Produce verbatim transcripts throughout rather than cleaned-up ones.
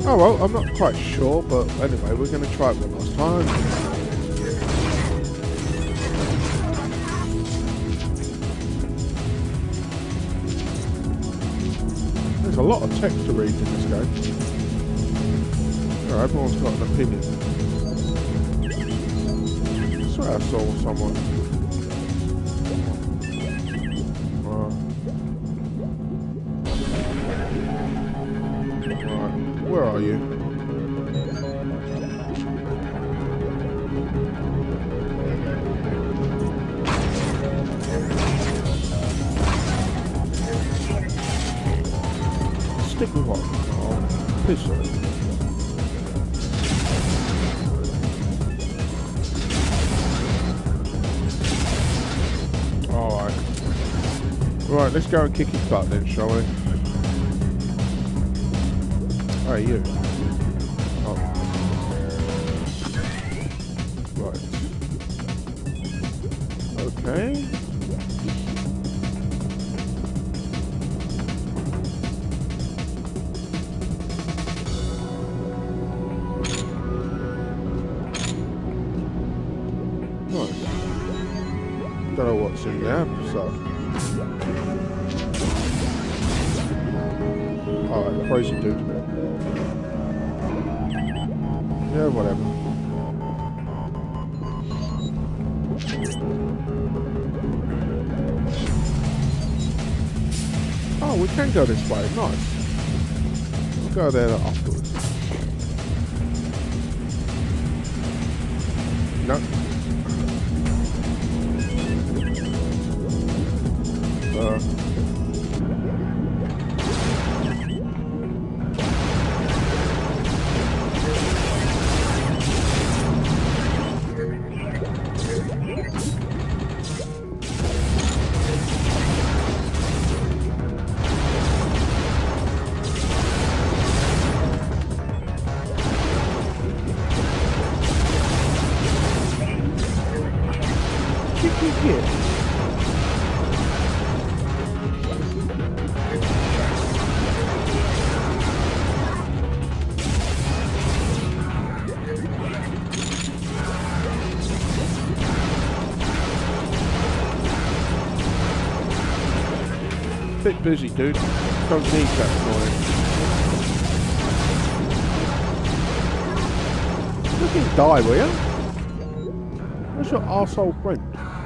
Oh well, I'm not quite sure, but anyway, we're going to try it one last time. There's a lot of text to read in this game. Oh, everyone's got an opinion. I swear I saw someone. Where are you? Stick with what? Oh, pistol. Alright. Right, let's go and kick his butt then, shall we? Oh, you. Oh. Right. Okay. Nice. Don't know what's in there, so. Alright, crazy dude. Yeah, whatever. Oh, we can go this way. Nice. We'll go there afterwards. No. Uh. Bit busy, dude. Don't need that morning. You can die, will you? Where's your arsehole friend?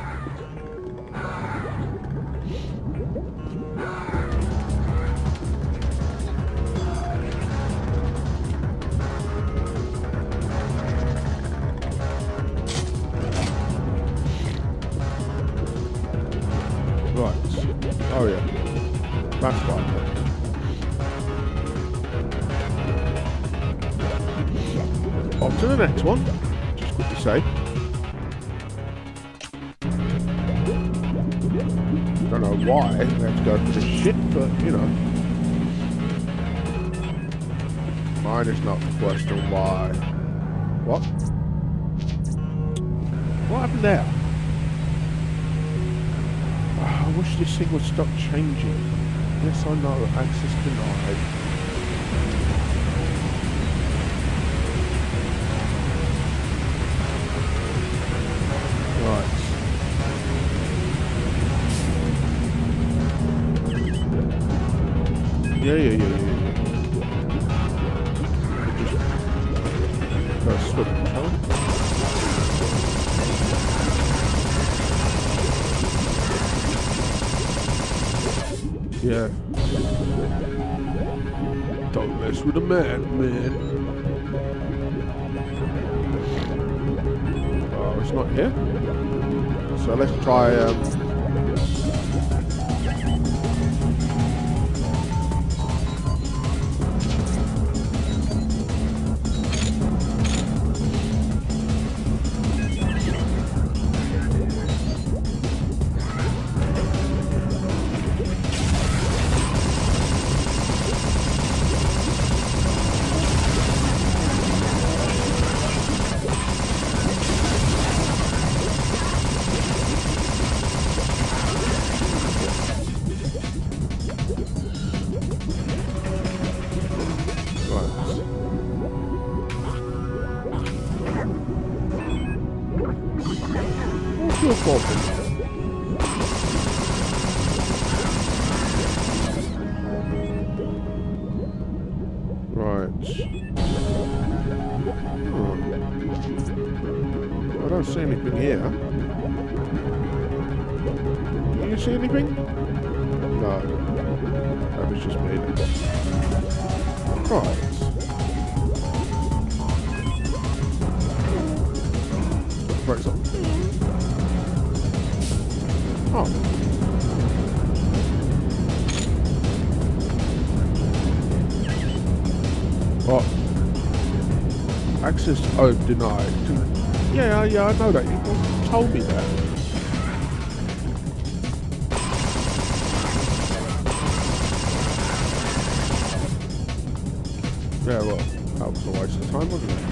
Right. Oh yeah. That's fine. On to the next one. Just quickly say. Don't know why we have to go for this shit, but you know. Mine is not the question why. What? What happened there? Oh, I wish this thing would stop changing. Yes, I know. Access denied. Right. Yeah, yeah, yeah, yeah. yeah. Go swim, shall we? Yeah. Don't mess with a man, man. Oh, it's not here. So let's try. Um, two or four people. Right. Oh. I don't see anything here. Do you see anything? No. That was just me. Right. Brakes on. Oh. What? Access oh denied. Yeah, yeah, I know that. You told me that. Yeah, well, that was a waste of time, wasn't it?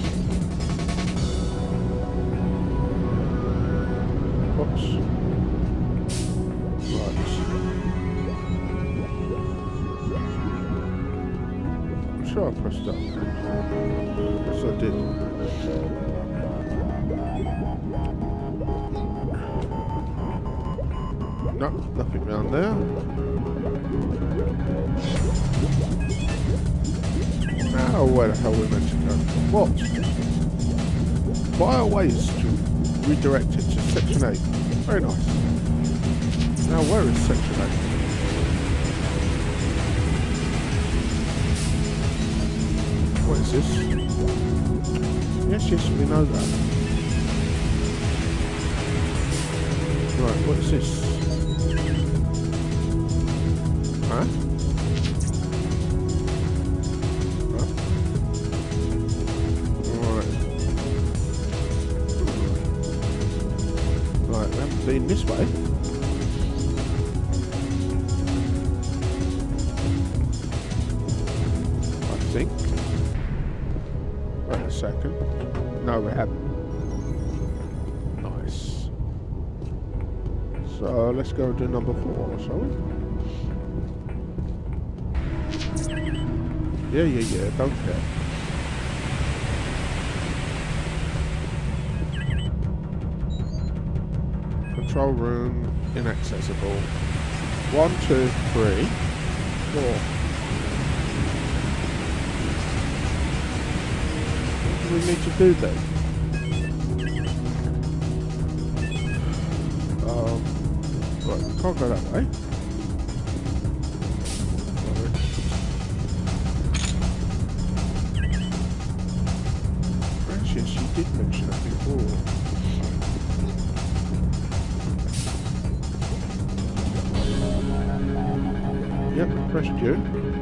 Oops. Right. I'm sure I pressed that. Yes, I did. No, nothing round there. Now, where the hell are we meant to go? What? Fire ways to redirect it to section eight. Very nice. Now, where is section eight? What is this? Yes, yes, we know that. Right, what is this? Huh? Huh? Right. Right, we haven't been this way. I think. Wait a second. No, we haven't. Nice. So let's go to number four, shall we? Yeah, yeah, yeah, don't care. Control room, inaccessible. One, two, three, four. What do we need to do then? Um, right, we can't go that way. Yes, you did mention that before. Yep, I pressed you.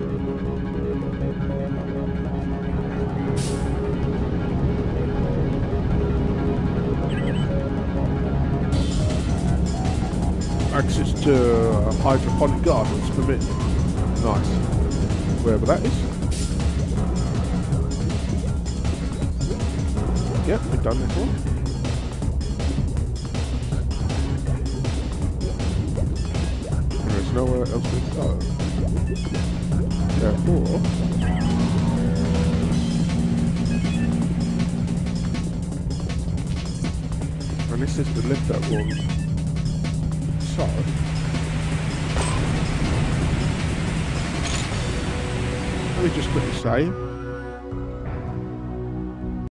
Access to uh, hydroponic gardens permitted. Nice. Wherever that is. Yep, we've done this one. And there's nowhere else to go. Therefore, and this is the lift that one. So, let me just quickly save.